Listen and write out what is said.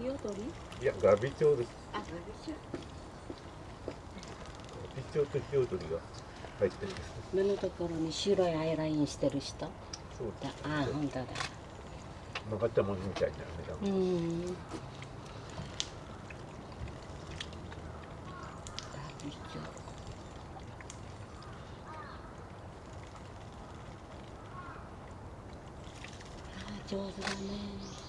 踊り？ いや、ガビ町です。 あ、ガビ町。 ガビ町と火踊りが入ってるんです。 目のところに白いアイラインしてる人。 そうです。 あ、本当だ。 曲がったものみたいなね。 うん。ガビ町。あ、上手だね。